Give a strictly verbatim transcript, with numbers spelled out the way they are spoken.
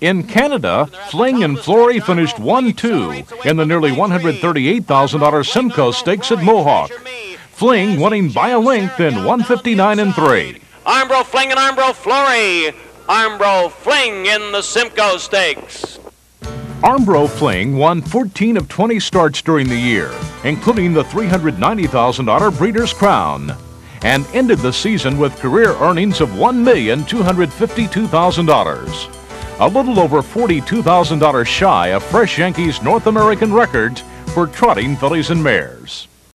In Canada, Fling and Flory finished one two in the nearly one hundred thirty-eight thousand dollars Simcoe Stakes at Mohawk. Fling winning by a length in one fifty-nine and three. Armbro Fling and Armbro Flory. Armbro Fling in the Simcoe Stakes. Armbro Fling won fourteen of twenty starts during the year, including the three hundred ninety thousand dollars Breeders' Crown, and ended the season with career earnings of one million two hundred fifty-two thousand dollars. A little over forty-two thousand dollars shy of Fresh Yankees' North American records for trotting fillies and mares.